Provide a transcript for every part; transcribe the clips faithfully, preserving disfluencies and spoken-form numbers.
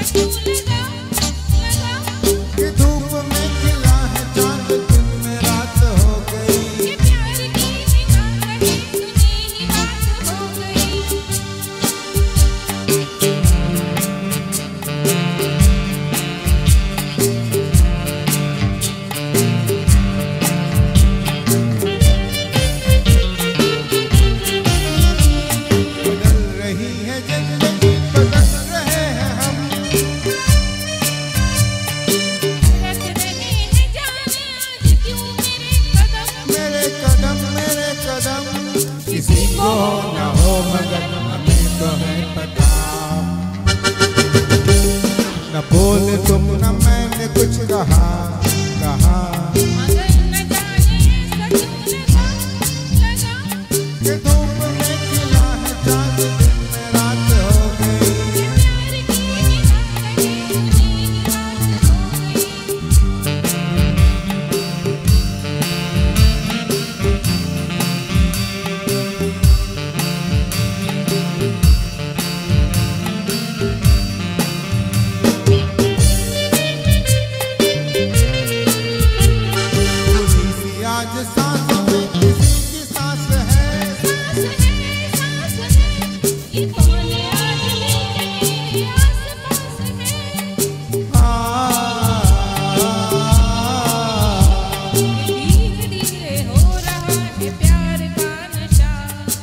न बोले तुम न मैंने कुछ कहा कहा मगर न जाने ऐसा क्यों लगा लगा कि धूप में खिला है चांद दिन में रात हो गई प्यार की निगाह लगे रात हो गई। आज सांसों में किसी की सांस है सांस है सांस है ये कौन आज लेके मेरे आस-पास है। धीरे धीरे हो रहा है प्यार का नशा।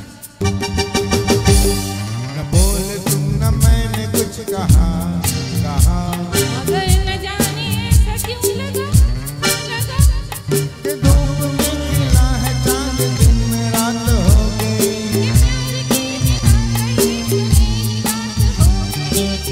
न बोले तुम न मैंने कुछ कहा कहा मगर न जाने ऐसा क्यों लगा लगा कि धूप में खिला है चांद दिन में रात हो गई प्यार की निगाह लगे रात हो गई।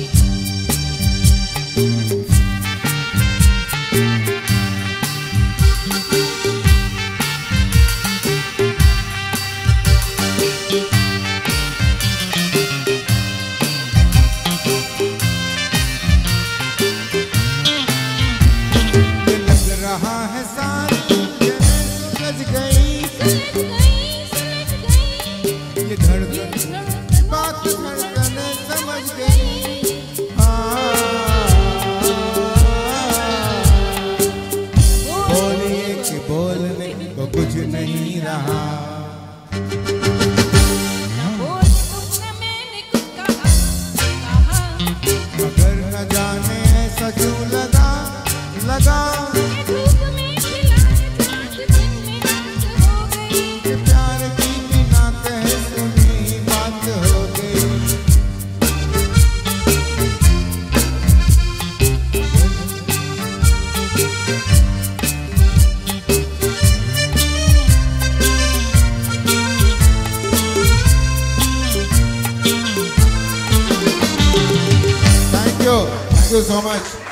ये लग रहा है सारी जगह सुलझ गई सुलझ गई सुलझ गई ये धड़कन बात धड़कने समझ गई बोलिए कि बोलने को कुछ नहीं रहा न बोल तुमने मैंने कुछ कहा कहा मगर न जाने ऐसा क्यों लगा लगा ये धूप में खिला है चांद दिन में रात हो गई। कि प्यार की बिना कहे सुनी बात हो गई Thank you. Thank you so much.